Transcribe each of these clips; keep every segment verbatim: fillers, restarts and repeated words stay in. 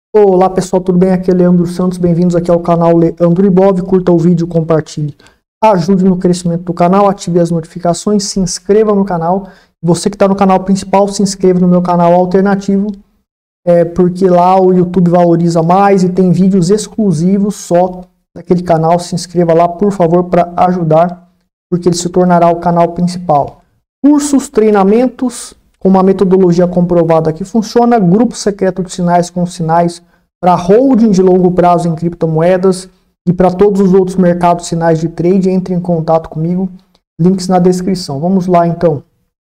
Olá pessoal, tudo bem? Aqui é Leandro Santos, bem-vindos aqui ao canal Leandro Ibov. Curta o vídeo, compartilhe, ajude no crescimento do canal, ative as notificações, se inscreva no canal. Você que está no canal principal, se inscreva no meu canal alternativo, é, porque lá o YouTube valoriza mais e tem vídeos exclusivos só daquele canal. Se inscreva lá, por favor, para ajudar, porque ele se tornará o canal principal. Cursos, treinamentos com uma metodologia comprovada que funciona, grupo secreto de sinais com sinais para holding de longo prazo em criptomoedas e para todos os outros mercados sinais de trade. Entre em contato comigo, links na descrição. Vamos lá então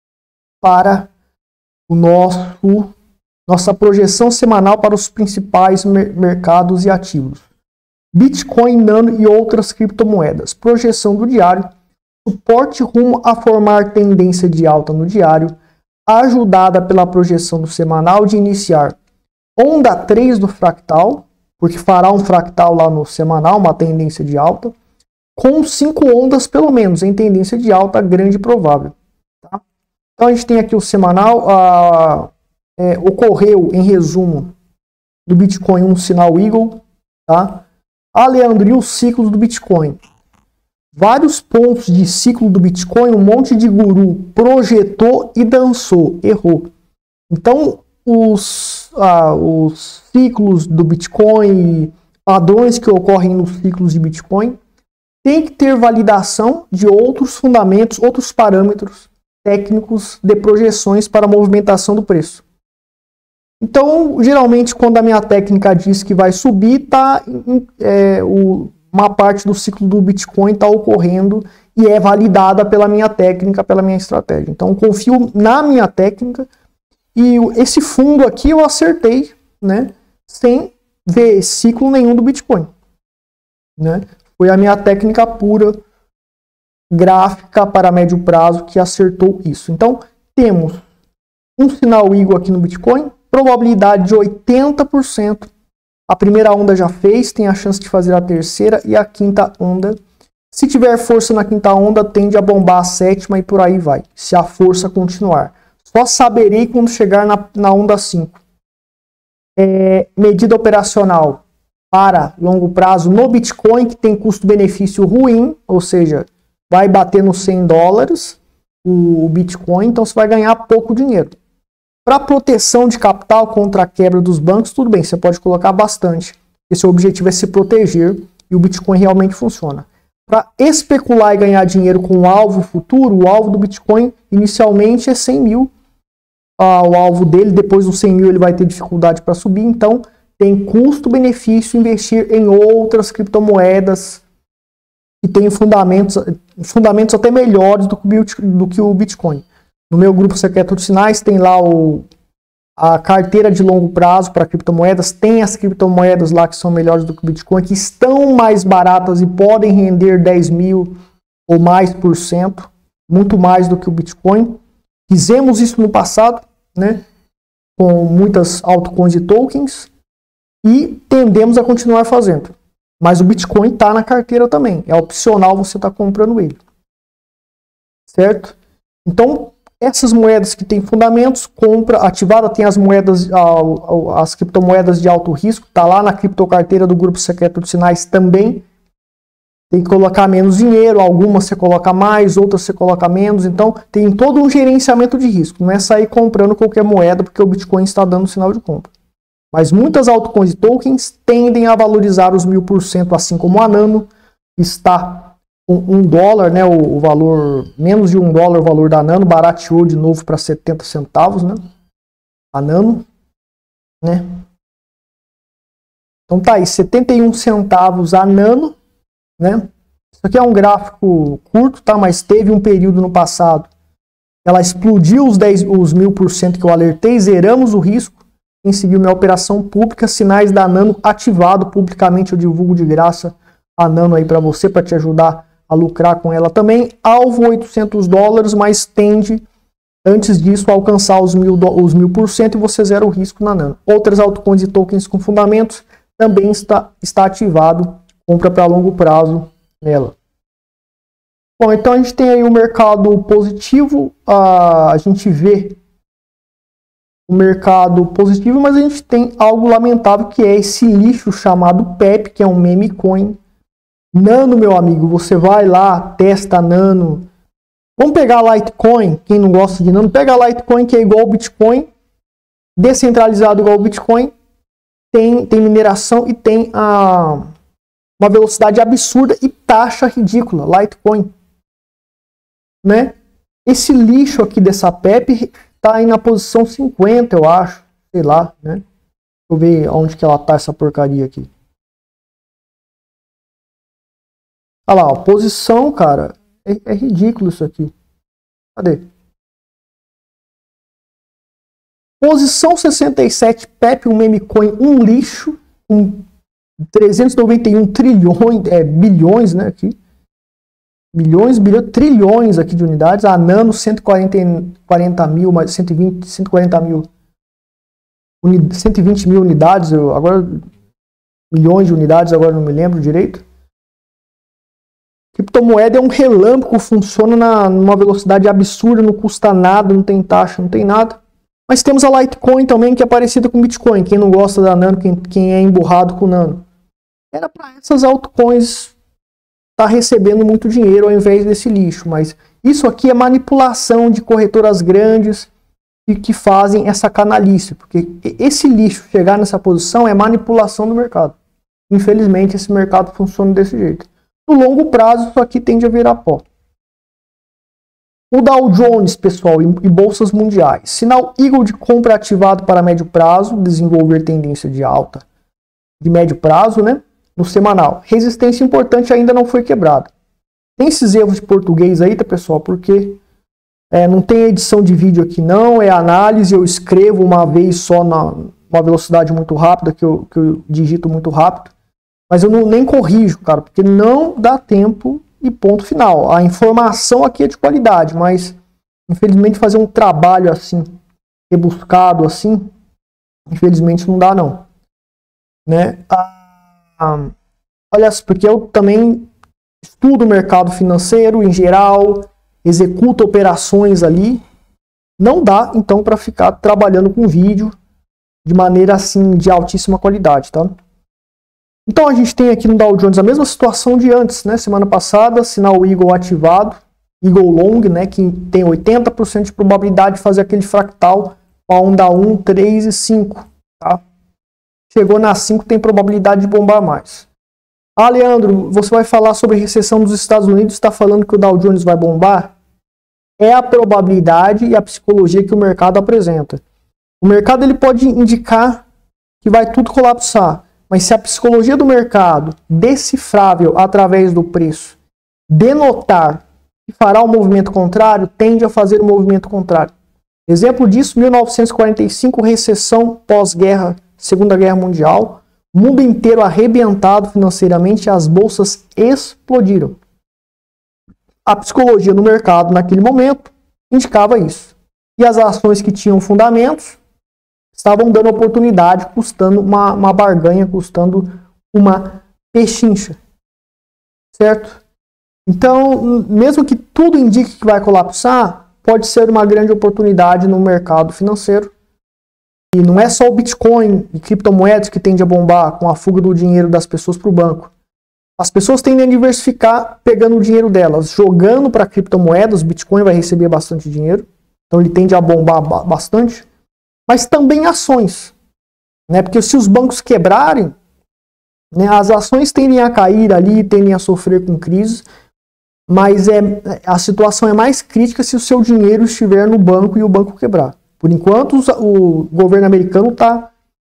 para o nosso nossa projeção semanal para os principais mer mercados e ativos. Bitcoin, Nano e outras criptomoedas. Projeção do diário. Suporte rumo a formar tendência de alta no diário, ajudada pela projeção do semanal de iniciar onda três do fractal, porque fará um fractal lá no semanal, uma tendência de alta, com cinco ondas pelo menos, em tendência de alta grande e provável. Tá? Então a gente tem aqui o semanal, a, é, ocorreu em resumo do Bitcoin um sinal Eagle, tá? Ah, Leandro, e os ciclos do Bitcoin? Vários pontos de ciclo do Bitcoin, um monte de guru projetou e dançou, errou. Então, os, ah, os ciclos do Bitcoin, padrões que ocorrem nos ciclos de Bitcoin, tem que ter validação de outros fundamentos, outros parâmetros técnicos de projeções para a movimentação do preço. Então, geralmente, quando a minha técnica diz que vai subir, tá, é, o uma parte do ciclo do Bitcoin está ocorrendo e é validada pela minha técnica, pela minha estratégia. Então, confio na minha técnica e esse fundo aqui eu acertei, né, sem ver ciclo nenhum do Bitcoin. Né? Foi a minha técnica pura, gráfica para médio prazo, que acertou isso. Então, temos um sinal Eagle aqui no Bitcoin, probabilidade de oitenta por cento. A primeira onda já fez, tem a chance de fazer a terceira e a quinta onda. Se tiver força na quinta onda, tende a bombar a sétima e por aí vai, se a força continuar. Só saberei quando chegar na, na onda cinco. É, medida operacional para longo prazo no Bitcoin, que tem custo-benefício ruim, ou seja, vai bater nos cem dólares o, o Bitcoin, então você vai ganhar pouco dinheiro. Para proteção de capital contra a quebra dos bancos, tudo bem, você pode colocar bastante. Esse objetivo é se proteger e o Bitcoin realmente funciona. Para especular e ganhar dinheiro com o alvo futuro, o alvo do Bitcoin inicialmente é cem mil. Ah, o alvo dele, depois dos cem mil, ele vai ter dificuldade para subir. Então, tem custo-benefício investir em outras criptomoedas que têm fundamentos, fundamentos até melhores do que, do que o Bitcoin. No meu grupo secreto de sinais tem lá o, a carteira de longo prazo para criptomoedas. Tem as criptomoedas lá que são melhores do que o Bitcoin, que estão mais baratas e podem render dez mil ou mais por cento, muito mais do que o Bitcoin. Fizemos isso no passado, né, com muitas altcoins e tokens, e tendemos a continuar fazendo. Mas o Bitcoin está na carteira também, é opcional você estar tá comprando ele. Certo? Então, essas moedas que têm fundamentos, compra ativada, tem as moedas, as criptomoedas de alto risco, tá lá na criptocarteira do grupo secreto de sinais também. Tem que colocar menos dinheiro, algumas você coloca mais, outras você coloca menos, então tem todo um gerenciamento de risco. Não é sair comprando qualquer moeda porque o Bitcoin está dando sinal de compra. Mas muitas altcoins e tokens tendem a valorizar os mil por cento, assim como a Nano está com um dólar, né, o, o valor, menos de um dólar o valor da Nano, barateou de novo para setenta centavos, né, a Nano, né. Então tá aí, setenta e um centavos a Nano, né. Isso aqui é um gráfico curto, tá, mas teve um período no passado, ela explodiu os, dez, os mil por cento que eu alertei, zeramos o risco, quem seguiu minha operação pública, sinais da Nano ativado publicamente, eu divulgo de graça a Nano aí para você, para te ajudar a lucrar com ela também. Alvo oitocentos dólares, mas tende antes disso a alcançar os mil, os mil por cento e você zera o risco na Nano. Outras altcoins e tokens com fundamentos também está, está ativado, compra para longo prazo nela. Bom, então a gente tem aí o mercado positivo, a, a gente vê o mercado positivo, mas a gente tem algo lamentável que é esse lixo chamado P E P, que é um meme coin. Nano, meu amigo, você vai lá, testa Nano. Vamos pegar Litecoin, quem não gosta de Nano, pega Litecoin, que é igual ao Bitcoin, descentralizado igual ao Bitcoin, tem, tem mineração e tem a, uma velocidade absurda e taxa ridícula, Litecoin. Né? Esse lixo aqui dessa P E P tá aí na posição cinquenta, eu acho, sei lá, né? Deixa eu ver onde que ela tá, essa porcaria aqui. Olha lá, ó, posição, cara, é, é ridículo isso aqui. Cadê? Posição sessenta e sete, P E P, um meme coin, um lixo, com trezentos e noventa e um trilhões, é, bilhões, né, aqui. Milhões, bilhões, trilhões aqui de unidades. A Nano, cento e quarenta mil, mais cento e vinte, cento e quarenta mil, uni, cento e vinte mil unidades, eu, agora, milhões de unidades, agora não me lembro direito. Criptomoeda é um relâmpago, funciona na, numa velocidade absurda, não custa nada, não tem taxa, não tem nada. Mas temos a Litecoin também, que é parecida com Bitcoin. Quem não gosta da Nano, quem, quem é emburrado com Nano. Era para essas altcoins tá recebendo muito dinheiro ao invés desse lixo, mas isso aqui é manipulação de corretoras grandes e que fazem essa canalice, porque esse lixo chegar nessa posição é manipulação do mercado. Infelizmente esse mercado funciona desse jeito. No longo prazo isso aqui tende a virar pó. O Dow Jones, pessoal, e bolsas mundiais. Sinal Eagle de compra ativado para médio prazo, desenvolver tendência de alta de médio prazo, né? No semanal. Resistência importante ainda não foi quebrada. Tem esses erros de português aí, tá, pessoal? Porque é, não tem edição de vídeo aqui não, é análise, eu escrevo uma vez só na uma velocidade muito rápida, que eu, que eu digito muito rápido. Mas eu não, nem corrijo, cara, porque não dá tempo e ponto final. A informação aqui é de qualidade, mas infelizmente fazer um trabalho assim, rebuscado assim, infelizmente não dá não. Né? A Ah, olha, porque eu também estudo o mercado financeiro em geral, executo operações ali, não dá então para ficar trabalhando com vídeo de maneira assim de altíssima qualidade, tá? Então a gente tem aqui no Dow Jones a mesma situação de antes, né? Semana passada, sinal Eagle ativado, Eagle Long, né? Que tem oitenta por cento de probabilidade de fazer aquele fractal com a onda um, três e cinco, tá? Chegou na cinco, tem probabilidade de bombar mais. Ah, Leandro, você vai falar sobre a recessão dos Estados Unidos, está falando que o Dow Jones vai bombar? É a probabilidade e a psicologia que o mercado apresenta. O mercado ele pode indicar que vai tudo colapsar, mas se a psicologia do mercado, decifrável através do preço, denotar que fará um movimento contrário, tende a fazer o um movimento contrário. Exemplo disso, mil novecentos e quarenta e cinco, recessão pós-guerra, Segunda Guerra Mundial, o mundo inteiro arrebentado financeiramente, as bolsas explodiram. A psicologia no mercado naquele momento indicava isso. E as ações que tinham fundamentos estavam dando oportunidade, custando uma, uma barganha, custando uma pechincha. Certo? Então, mesmo que tudo indique que vai colapsar, pode ser uma grande oportunidade no mercado financeiro. E não é só o Bitcoin e criptomoedas que tende a bombar com a fuga do dinheiro das pessoas para o banco. As pessoas tendem a diversificar pegando o dinheiro delas, jogando para criptomoedas. O Bitcoin vai receber bastante dinheiro, então ele tende a bombar bastante. Mas também ações, né? Porque se os bancos quebrarem, né, as ações tendem a cair ali, tendem a sofrer com crises. Mas é, a situação é mais crítica se o seu dinheiro estiver no banco e o banco quebrar. Por enquanto, o governo americano está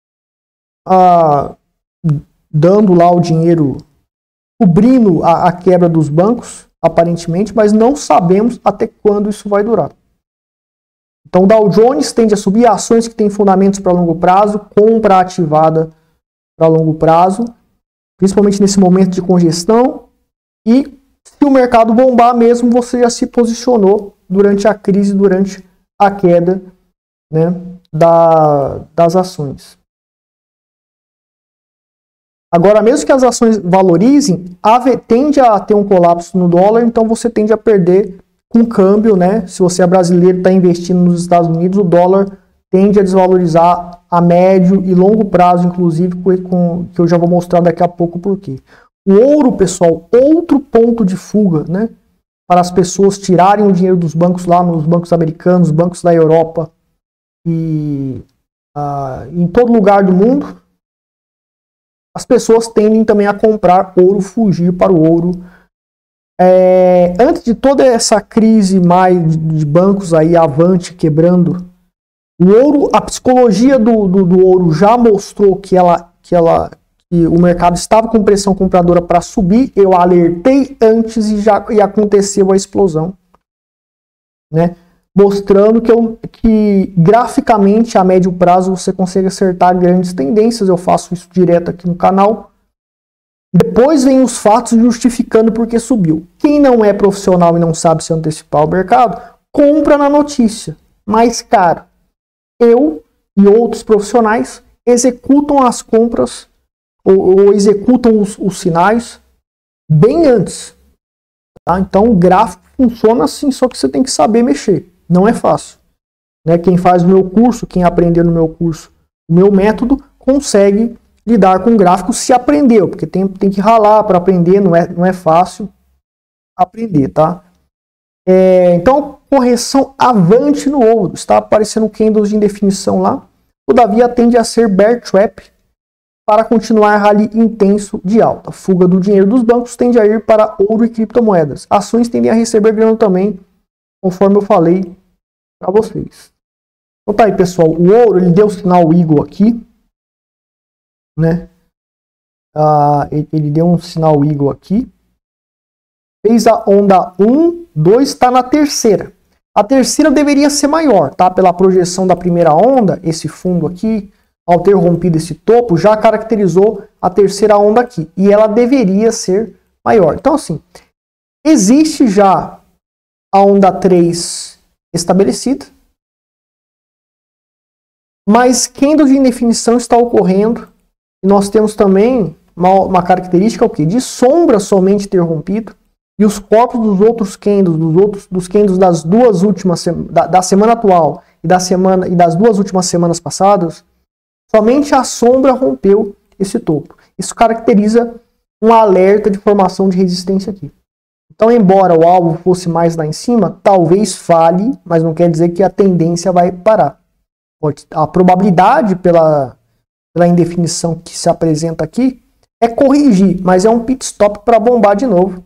ah, dando lá o dinheiro, cobrindo a, a quebra dos bancos, aparentemente, mas não sabemos até quando isso vai durar. Então, o Dow Jones tende a subir, ações que têm fundamentos para longo prazo, compra ativada para longo prazo, principalmente nesse momento de congestão. E se o mercado bombar mesmo, você já se posicionou durante a crise, durante a queda, né, da, das ações. Agora, mesmo que as ações valorizem, a, tende a ter um colapso no dólar, então você tende a perder com câmbio, né? Se você é brasileiro e está investindo nos Estados Unidos, o dólar tende a desvalorizar a médio e longo prazo, inclusive, com, que eu já vou mostrar daqui a pouco por quê. O ouro, pessoal, outro ponto de fuga, né? Para as pessoas tirarem o dinheiro dos bancos lá, nos bancos americanos, bancos da Europa e uh, em todo lugar do mundo, as pessoas tendem também a comprar ouro, fugir para o ouro. É, antes de toda essa crise mais de bancos aí, Avante quebrando, o ouro, a psicologia do, do, do ouro já mostrou que, ela, que, ela, que o mercado estava com pressão compradora para subir. Eu alertei antes e já e aconteceu a explosão, né? Mostrando que, eu, que graficamente a médio prazo você consegue acertar grandes tendências. Eu faço isso direto aqui no canal. Depois vem os fatos justificando porque subiu. Quem não é profissional e não sabe se antecipar o mercado, compra na notícia, mais caro. Eu e outros profissionais executam as compras ou, ou executam os, os sinais bem antes. Tá? Então o gráfico funciona assim, só que você tem que saber mexer. Não é fácil. Né? Quem faz o meu curso, quem aprender no meu curso, o meu método, consegue lidar com gráfico se aprendeu, porque tem, tem que ralar para aprender, não é, não é fácil aprender, tá? É, então, correção avante no ouro. Está aparecendo candles de indefinição lá. Todavia, tende a ser bear trap para continuar rally intenso de alta. Fuga do dinheiro dos bancos tende a ir para ouro e criptomoedas. Ações tendem a receber grana também, conforme eu falei para vocês. Então tá aí, pessoal. O ouro, ele deu o sinal Eagle aqui, né? Ah, ele, ele deu um sinal Eagle aqui. Fez a onda um, dois, está na terceira. A terceira deveria ser maior, tá? Pela projeção da primeira onda, esse fundo aqui, ao ter rompido esse topo, já caracterizou a terceira onda aqui. E ela deveria ser maior. Então, assim, existe já a onda três estabelecida, mas candle de indefinição está ocorrendo. E nós temos também uma, uma característica o quê? De sombra somente ter rompido. E os corpos dos outros candles, dos outros dos candles das duas últimas da, da semana atual e da semana e das duas últimas semanas passadas, somente a sombra rompeu esse topo. Isso caracteriza um alerta de formação de resistência aqui. Então, embora o alvo fosse mais lá em cima, talvez falhe, mas não quer dizer que a tendência vai parar. A probabilidade pela, pela indefinição que se apresenta aqui é corrigir, mas é um pit stop para bombar de novo.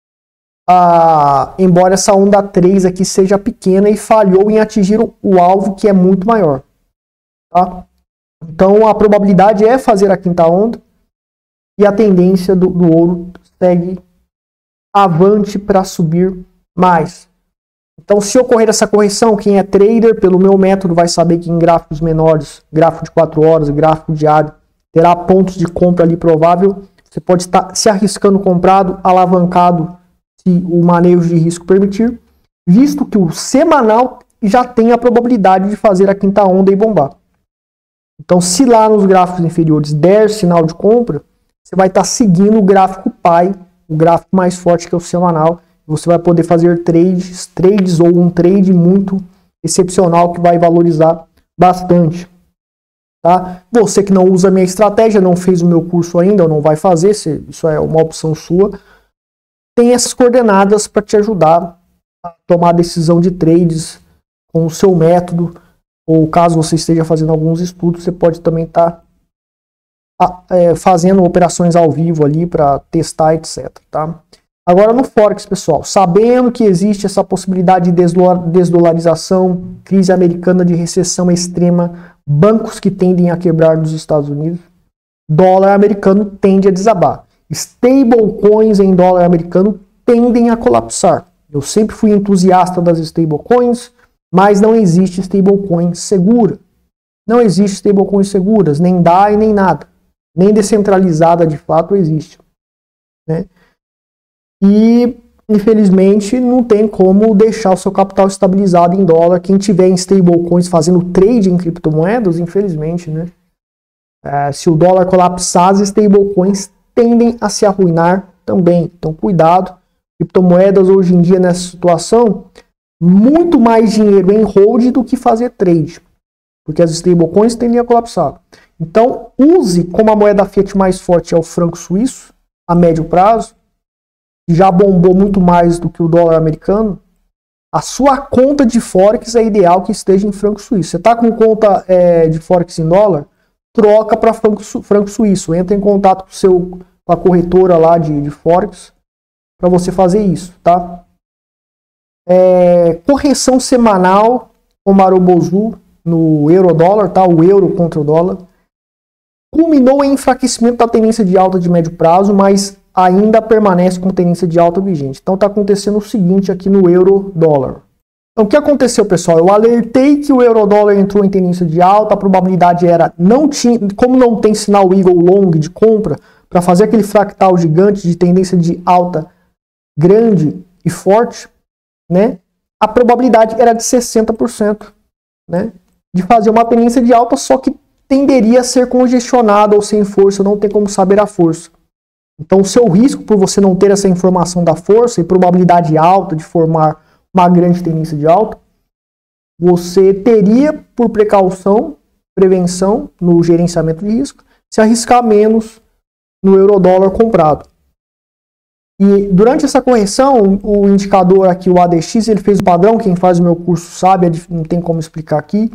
Ah, embora essa onda três aqui seja pequena e falhou em atingir o, o alvo que é muito maior. Tá? Então, a probabilidade é fazer a quinta onda e a tendência do, do ouro segue avante para subir mais. Então, se ocorrer essa correção, quem é trader, pelo meu método, vai saber que em gráficos menores, gráfico de quatro horas, gráfico diário, terá pontos de compra ali provável. Você pode estar se arriscando comprado, alavancado, se o manejo de risco permitir, visto que o semanal já tem a probabilidade de fazer a quinta onda e bombar. Então, se lá nos gráficos inferiores der sinal de compra, você vai estar seguindo o gráfico pai, o gráfico mais forte que é o semanal. Você vai poder fazer trades, trades ou um trade muito excepcional que vai valorizar bastante. Tá? Você que não usa a minha estratégia, não fez o meu curso ainda, ou não vai fazer, isso é uma opção sua, tem essas coordenadas para te ajudar a tomar a decisão de trades com o seu método, ou caso você esteja fazendo alguns estudos, você pode também estar tá, é, fazendo operações ao vivo ali para testar, etcétera. Tá? Agora no Forex, pessoal, sabendo que existe essa possibilidade de desdolarização, crise americana de recessão extrema, bancos que tendem a quebrar nos Estados Unidos, dólar americano tende a desabar. Stablecoins em dólar americano tendem a colapsar. Eu sempre fui entusiasta das stablecoins, mas não existe stablecoin segura. Não existe stablecoins seguras, nem D A I nem nada. Nem descentralizada de fato existe. Né? E, infelizmente, não tem como deixar o seu capital estabilizado em dólar. Quem tiver em stablecoins fazendo trade em criptomoedas, infelizmente, né? É, se o dólar colapsar, as stablecoins tendem a se arruinar também. Então, cuidado. Criptomoedas, hoje em dia, nessa situação, muito mais dinheiro em hold do que fazer trade. porque as stablecoins tendem a colapsar. Então, use como a moeda fiat mais forte é o franco suíço, a médio prazo, que já bombou muito mais do que o dólar americano. A sua conta de Forex é ideal que esteja em franco suíço. Você está com conta é, de Forex em dólar? Troca para franco, su franco suíço. Entra em contato com, seu, com a corretora lá de, de Forex para você fazer isso, tá? É, correção semanal com Marobozu no euro-dólar, tá? O euro contra o dólar. Culminou em enfraquecimento da tendência de alta de médio prazo, mas ainda permanece com tendência de alta vigente. Então está acontecendo o seguinte aqui no euro-dólar. Então o que aconteceu, pessoal? Eu alertei que o euro-dólar entrou em tendência de alta, a probabilidade era, não tinha, como não tem sinal Eagle Long de compra, para fazer aquele fractal gigante de tendência de alta grande e forte, né? A probabilidade era de sessenta por cento, né? De fazer uma tendência de alta, só que tenderia a ser congestionada ou sem força, não tem como saber a força. Então o seu risco por você não ter essa informação da força e probabilidade alta de formar uma grande tendência de alta, você teria por precaução, prevenção no gerenciamento de risco, se arriscar menos no euro-dólar comprado. E durante essa correção, o indicador aqui, o A D X, ele fez o padrão, quem faz o meu curso sabe, não tem como explicar aqui,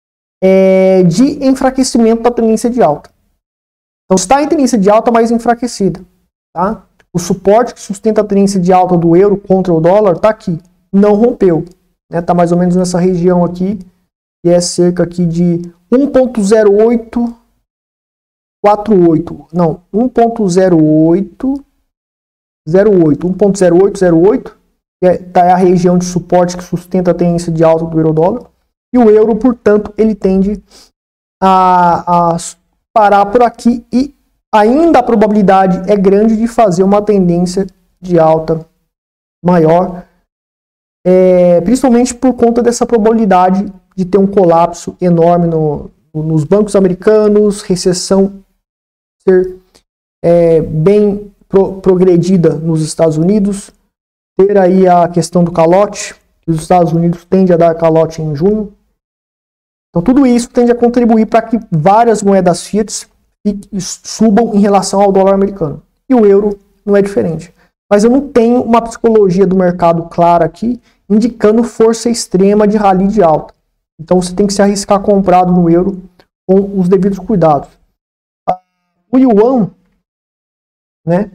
é de enfraquecimento da tendência de alta. Então está em tendência de alta, mas enfraquecida. Tá? O suporte que sustenta a tendência de alta do euro contra o dólar está aqui. Não rompeu. Está, né? Mais ou menos nessa região aqui, que é cerca aqui de um ponto zero oito quatro oito. Não, um ponto zero oito zero oito. um ponto zero oito zero oito, que é, tá, é a região de suporte que sustenta a tendência de alta do euro-dólar. E o euro, portanto, ele tende a, a parar por aqui e ainda a probabilidade é grande de fazer uma tendência de alta maior, é, principalmente por conta dessa probabilidade de ter um colapso enorme no, nos bancos americanos, recessão ser é, bem pro, progredida nos Estados Unidos, ter aí a questão do calote, que os Estados Unidos tendem a dar calote em junho. Então tudo isso tende a contribuir para que várias moedas fiat subam em relação ao dólar americano. E o euro não é diferente. Mas eu não tenho uma psicologia do mercado clara aqui, indicando força extrema de rally de alta. Então você tem que se arriscar comprado no euro com os devidos cuidados. O yuan, né,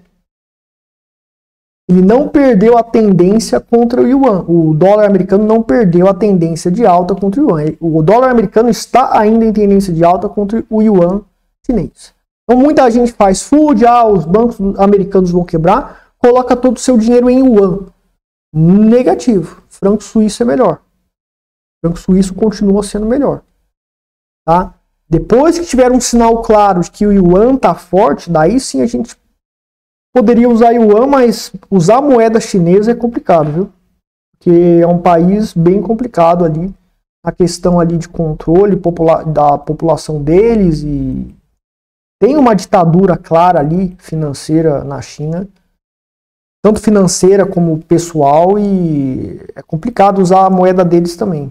ele não perdeu a tendência contra o yuan. O dólar americano não perdeu a tendência de alta contra o yuan. O dólar americano está ainda em tendência de alta contra o yuan chinês. Então muita gente faz food, ah, os bancos americanos vão quebrar, coloca todo o seu dinheiro em yuan. Negativo. Franco suíço é melhor. Franco suíço continua sendo melhor. Tá? Depois que tiver um sinal claro de que o yuan está forte, daí sim a gente poderia usar yuan, mas usar moeda chinesa é complicado, viu? Porque é um país bem complicado ali, a questão ali de controle popula- da população deles, e tem uma ditadura clara ali, financeira na China, tanto financeira como pessoal, e é complicado usar a moeda deles também.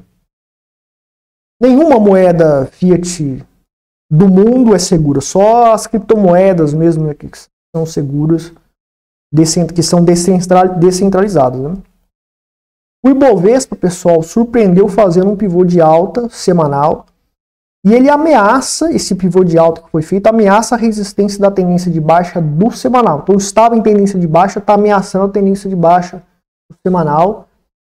Nenhuma moeda fiat do mundo é segura, só as criptomoedas mesmo, né, que são seguras, que são descentralizadas. Né? O Ibovespa, pessoal, surpreendeu fazendo um pivô de alta semanal, e ele ameaça, esse pivô de alta que foi feito, ameaça a resistência da tendência de baixa do semanal. Então estava em tendência de baixa, está ameaçando a tendência de baixa do semanal.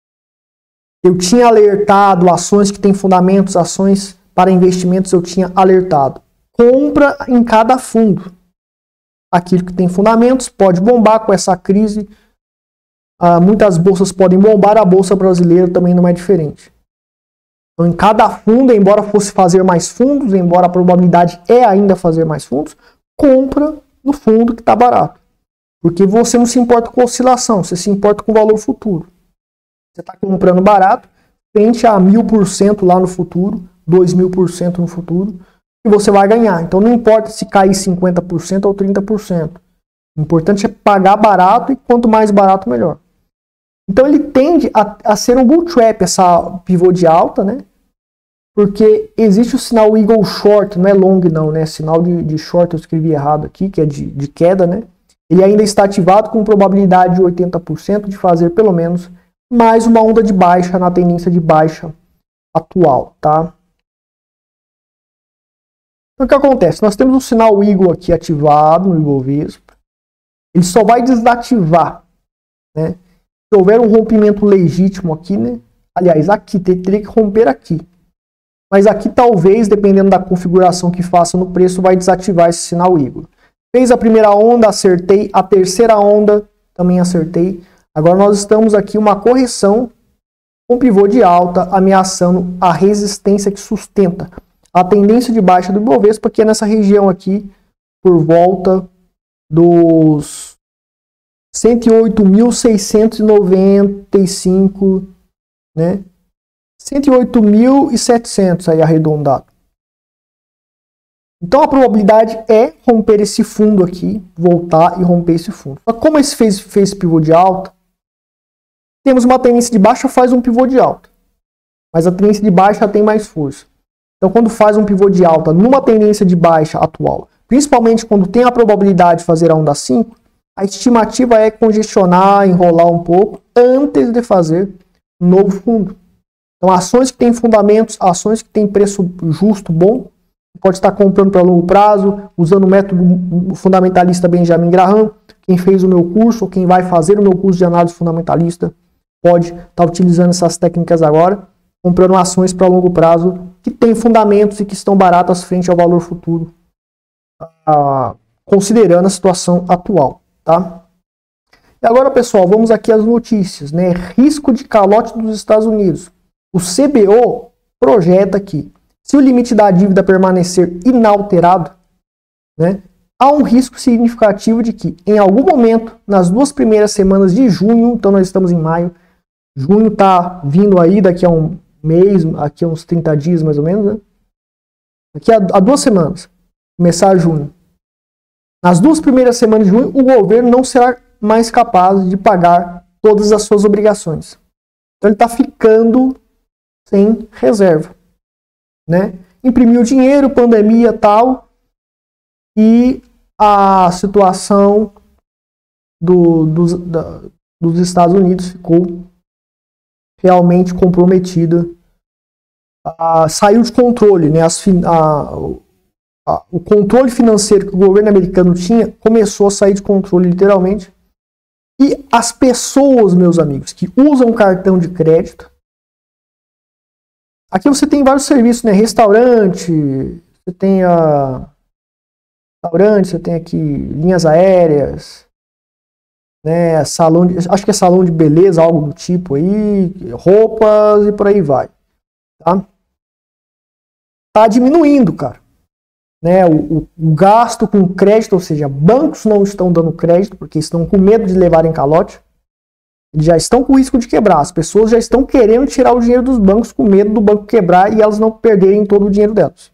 Eu tinha alertado ações que têm fundamentos, ações para investimentos, eu tinha alertado. Compra em cada fundo. Aquilo que tem fundamentos pode bombar com essa crise. Ah, muitas bolsas podem bombar, a bolsa brasileira também não é diferente. Então, em cada fundo, embora fosse fazer mais fundos, embora a probabilidade é ainda fazer mais fundos, compra no fundo que está barato. Porque você não se importa com oscilação, você se importa com o valor futuro. Você está comprando barato, frente a mil por cento lá no futuro, dois mil por cento no futuro, e você vai ganhar. Então não importa se cair cinquenta por cento ou trinta por cento. O importante é pagar barato, e quanto mais barato, melhor. Então ele tende a, a ser um bull trap, essa pivô de alta, né? porque existe o sinal Eagle Short, não é long não, né? Sinal de, de short eu escrevi errado aqui, que é de, de queda, né? Ele ainda está ativado com probabilidade de oitenta por cento de fazer pelo menos mais uma onda de baixa na tendência de baixa atual, tá? Então o que acontece? Nós temos um sinal Eagle aqui ativado no Ibovespa. Ele só vai desativar, né? Se houver um rompimento legítimo aqui, né? Aliás, aqui, teria que romper aqui. Mas aqui talvez, dependendo da configuração que faça no preço, vai desativar esse sinal Eagle. Fez a primeira onda, acertei. A terceira onda, também acertei. Agora nós estamos aqui uma correção com pivô de alta, ameaçando a resistência que sustenta a tendência de baixa do Ibovespa, que é nessa região aqui, por volta dos cento e oito mil seiscentos e noventa e cinco, né? cento e oito mil e setecentos aí arredondado. Então a probabilidade é romper esse fundo aqui, voltar e romper esse fundo. Só que como esse fez, fez pivô de alta, temos uma tendência de baixa, faz um pivô de alta. Mas a tendência de baixa tem mais força. Então quando faz um pivô de alta numa tendência de baixa atual, principalmente quando tem a probabilidade de fazer a onda cinco, a estimativa é congestionar, enrolar um pouco antes de fazer um novo fundo. Então ações que têm fundamentos, ações que têm preço justo, bom, pode estar comprando para longo prazo, usando o método fundamentalista Benjamin Graham. Quem fez o meu curso, ou quem vai fazer o meu curso de análise fundamentalista, pode estar utilizando essas técnicas agora, comprando ações para longo prazo que têm fundamentos e que estão baratas frente ao valor futuro, ah, considerando a situação atual, tá? E agora, pessoal, vamos aqui às notícias, né? Risco de calote dos Estados Unidos. O C B O projeta que, se o limite da dívida permanecer inalterado, né, há um risco significativo de que, em algum momento, nas duas primeiras semanas de junho, então nós estamos em maio, junho está vindo aí daqui a um mês, aqui a uns trinta dias mais ou menos, né? Daqui a, a duas semanas, começar junho. Nas duas primeiras semanas de junho, o governo não será mais capaz de pagar todas as suas obrigações. Então ele está ficando sem reserva, né? Imprimiu dinheiro, pandemia tal, e a situação do, dos, da, dos Estados Unidos ficou realmente comprometida. Ah, saiu de controle, né? As, a, a, o controle financeiro que o governo americano tinha começou a sair de controle literalmente. E as pessoas, meus amigos, que usam cartão de crédito, aqui você tem vários serviços, né? Restaurante, você tem a restaurante, você tem aqui linhas aéreas, né? Salão de, acho que é salão de beleza, algo do tipo aí, roupas e por aí vai, tá? Tá diminuindo, cara, né? O, o, o gasto com crédito, ou seja, bancos não estão dando crédito porque estão com medo de levarem calote. Eles já estão com risco de quebrar. As pessoas já estão querendo tirar o dinheiro dos bancos com medo do banco quebrar e elas não perderem todo o dinheiro delas.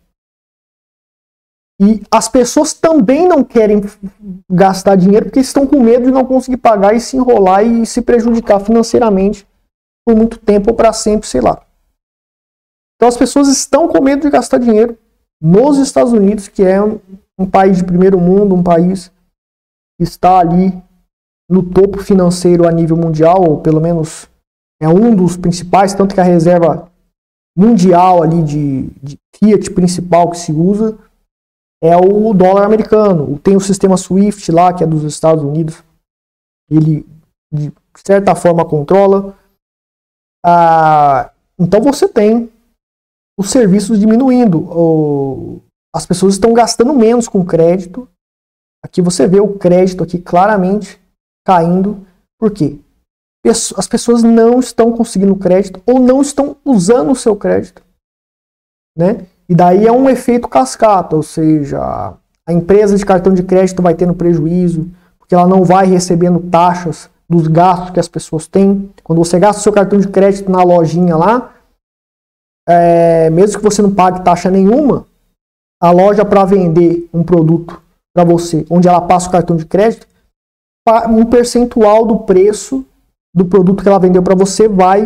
E as pessoas também não querem gastar dinheiro porque estão com medo de não conseguir pagar e se enrolar e se prejudicar financeiramente por muito tempo ou para sempre, sei lá. Então as pessoas estão com medo de gastar dinheiro nos Estados Unidos, que é um, um país de primeiro mundo, um país que está ali no topo financeiro a nível mundial, ou pelo menos é um dos principais, tanto que a reserva mundial ali de, de fiat principal que se usa é o dólar americano. Tem o sistema SWIFT lá, que é dos Estados Unidos, ele de certa forma controla. Ah, então você tem os serviços diminuindo, ou as pessoas estão gastando menos com crédito. Aqui você vê o crédito aqui claramente caindo. Por quê? As pessoas não estão conseguindo crédito ou não estão usando o seu crédito, né? E daí é um efeito cascata, ou seja, a empresa de cartão de crédito vai tendo prejuízo porque ela não vai recebendo taxas dos gastos que as pessoas têm. Quando você gasta o seu cartão de crédito na lojinha lá, é, mesmo que você não pague taxa nenhuma, a loja, para vender um produto para você, onde ela passa o cartão de crédito, um percentual do preço do produto que ela vendeu para você vai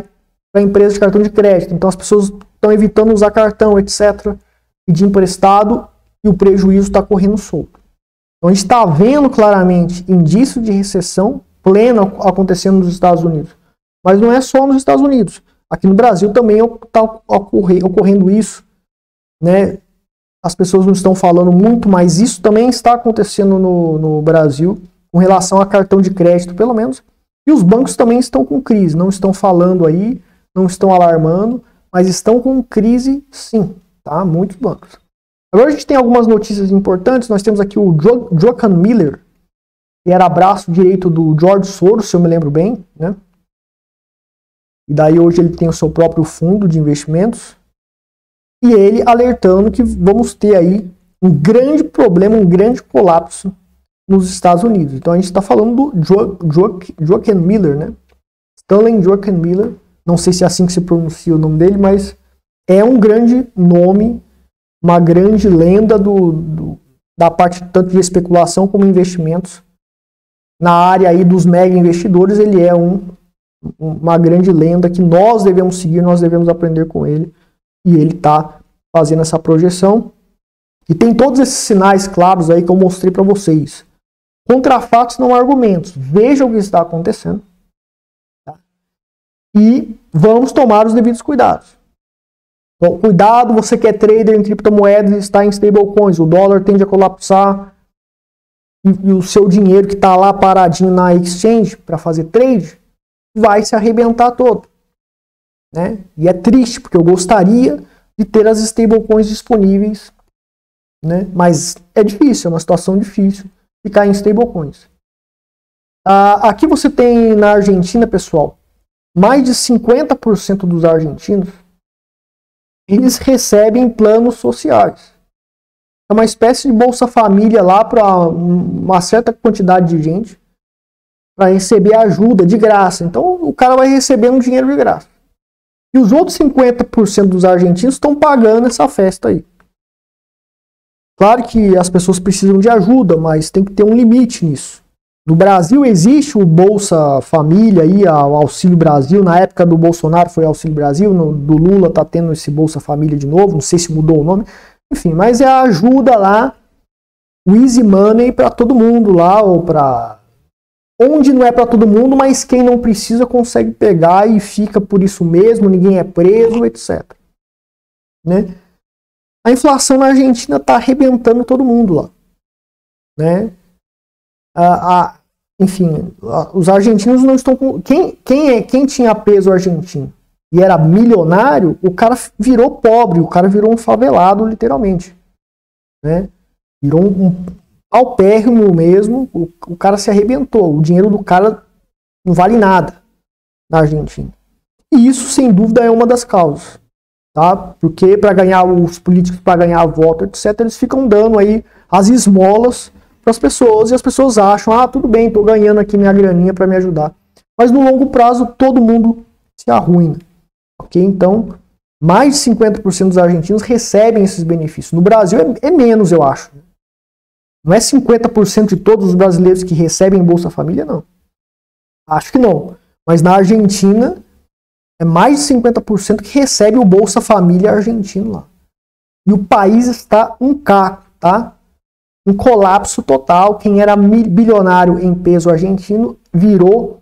para empresas de cartão de crédito. Então as pessoas estão evitando usar cartão, etcétera, pedir emprestado e o prejuízo está correndo solto. Então a gente está vendo claramente indício de recessão plena acontecendo nos Estados Unidos. Mas não é só nos Estados Unidos. Aqui no Brasil também está ocorrendo isso, né? As pessoas não estão falando muito, mas isso também está acontecendo no, no Brasil com relação a cartão de crédito, pelo menos. E os bancos também estão com crise, não estão falando aí, não estão alarmando, mas estão com crise sim, tá? Muitos bancos. Agora a gente tem algumas notícias importantes. Nós temos aqui o Joachim Miller, que era braço direito do George Soros, se eu me lembro bem, né? E daí hoje ele tem o seu próprio fundo de investimentos. E ele alertando que vamos ter aí um grande problema, um grande colapso nos Estados Unidos. Então a gente está falando do jo jo Joachim Miller, né? Stanley Joachim Miller. Não sei se é assim que se pronuncia o nome dele, mas é um grande nome, uma grande lenda do, do, da parte tanto de especulação como investimentos. Na área aí dos mega investidores, ele é um, uma grande lenda que nós devemos seguir, nós devemos aprender com ele. E ele está fazendo essa projeção. E tem todos esses sinais claros aí que eu mostrei para vocês. Contra fatos não há argumentos. Veja o que está acontecendo. Tá? E vamos tomar os devidos cuidados. Então, cuidado, você que é trader em criptomoedas e está em stablecoins. O dólar tende a colapsar. E, e o seu dinheiro que está lá paradinho na exchange para fazer trade vai se arrebentar todo. Né? E é triste, porque eu gostaria de ter as stablecoins disponíveis, né? Mas é difícil, é uma situação difícil ficar em stablecoins. Ah, aqui você tem na Argentina, pessoal, mais de cinquenta por cento dos argentinos eles recebem planos sociais. É uma espécie de Bolsa Família lá para uma certa quantidade de gente para receber ajuda de graça. Então o cara vai recebendo dinheiro de graça. E os outros cinquenta por cento dos argentinos estão pagando essa festa aí. Claro que as pessoas precisam de ajuda, mas tem que ter um limite nisso. No Brasil existe o Bolsa Família, aí, o Auxílio Brasil. Na época do Bolsonaro foi Auxílio Brasil, no, do Lula está tendo esse Bolsa Família de novo, não sei se mudou o nome. Enfim, mas é a ajuda lá, o easy money para todo mundo lá, ou para... Onde não é para todo mundo, mas quem não precisa consegue pegar e fica por isso mesmo, ninguém é preso, etcétera. Né? A inflação na Argentina está arrebentando todo mundo lá. Né? A, a, enfim, a, os argentinos não estão com... Quem, quem, é, quem tinha peso argentino e era milionário, o cara virou pobre, o cara virou um favelado, literalmente. Né? Virou um... um paupérrimo mesmo, o, o cara se arrebentou. O dinheiro do cara não vale nada na Argentina. E isso, sem dúvida, é uma das causas. Tá? Porque para ganhar, os políticos, para ganhar voto, etcétera, eles ficam dando aí as esmolas para as pessoas, e as pessoas acham, ah, tudo bem, estou ganhando aqui minha graninha para me ajudar. Mas no longo prazo, todo mundo se arruina. Ok? Então, mais de cinquenta por cento dos argentinos recebem esses benefícios. No Brasil é, é menos, eu acho. Não é cinquenta por cento de todos os brasileiros que recebem Bolsa Família, não. Acho que não. Mas na Argentina, é mais de cinquenta por cento que recebe o Bolsa Família argentino lá. E o país está um caco, tá? Um colapso total. Quem era bilionário em peso argentino virou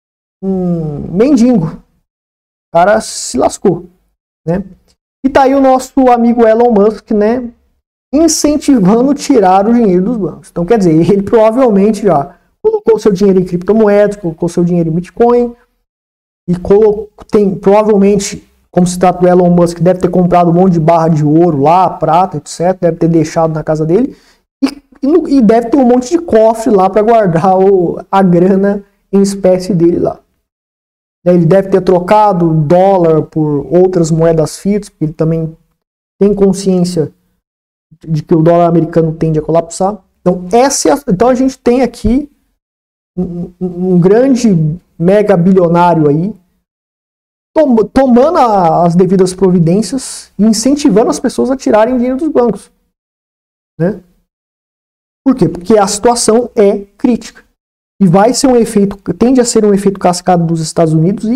um mendigo. O cara se lascou, né? E tá aí o nosso amigo Elon Musk, né? Incentivando tirar o dinheiro dos bancos. Então, quer dizer, ele provavelmente já colocou seu dinheiro em criptomoedas, colocou seu dinheiro em Bitcoin, e colocou, tem, provavelmente, como se trata do Elon Musk, deve ter comprado um monte de barra de ouro lá, prata, etcétera, deve ter deixado na casa dele, e, e, e deve ter um monte de cofre lá para guardar o, a grana em espécie dele lá. Ele deve ter trocado dólar por outras moedas fiat, porque ele também tem consciência de que o dólar americano tende a colapsar. Então, essa é a, então a gente tem aqui um, um grande mega bilionário aí tom, tomando a, as devidas providências e incentivando as pessoas a tirarem dinheiro dos bancos. Né? Por quê? Porque a situação é crítica. E vai ser um efeito, tende a ser um efeito cascata dos Estados Unidos e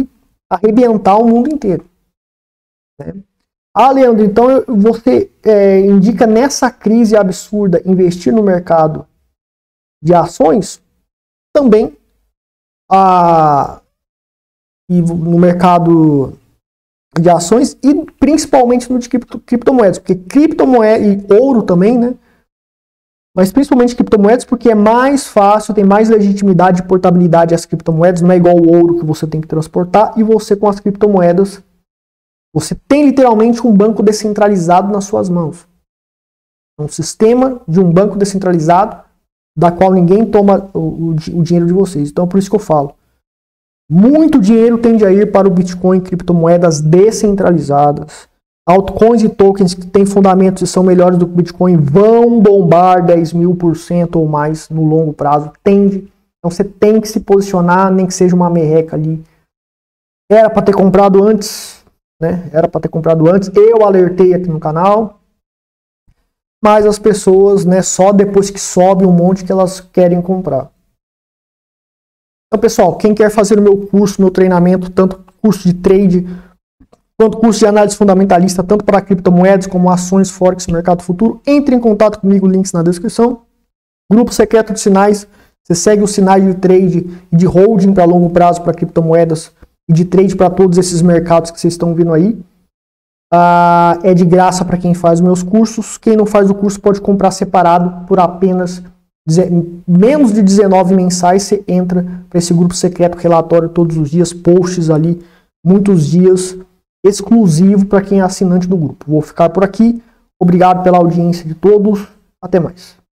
arrebentar o mundo inteiro. Né? Ah, Leandro, então você é, indica nessa crise absurda investir no mercado de ações? Também a, e no mercado de ações e principalmente no de cripto, criptomoedas, porque criptomoeda e ouro também, né? Mas principalmente criptomoedas porque é mais fácil, tem mais legitimidade e portabilidade as criptomoedas, não é igual o ouro que você tem que transportar, e você com as criptomoedas, você tem literalmente um banco descentralizado nas suas mãos. Um sistema de um banco descentralizado da qual ninguém toma o, o, o dinheiro de vocês. Então, por isso que eu falo. Muito dinheiro tende a ir para o Bitcoin, criptomoedas descentralizadas. Altcoins e tokens que têm fundamentos e são melhores do que o Bitcoin vão bombar dez mil por cento ou mais no longo prazo. Tende. Então você tem que se posicionar, nem que seja uma merreca ali. Era para ter comprado antes, né? Era para ter comprado antes. Eu alertei aqui no canal. Mas as pessoas, né, só depois que sobe um monte que elas querem comprar. Então, pessoal, quem quer fazer o meu curso, meu treinamento, tanto curso de trade, quanto curso de análise fundamentalista, tanto para criptomoedas como ações, forex, mercado futuro, entre em contato comigo, links na descrição. Grupo secreto de sinais, você segue os sinais de trade e de holding para longo prazo para criptomoedas e de trade para todos esses mercados que vocês estão vendo aí. Ah, é de graça para quem faz os meus cursos. Quem não faz o curso pode comprar separado por apenas menos de dezenove mensais. Você entra para esse grupo secreto, relatório todos os dias, posts ali, muitos dias, exclusivo para quem é assinante do grupo. Vou ficar por aqui. Obrigado pela audiência de todos. Até mais.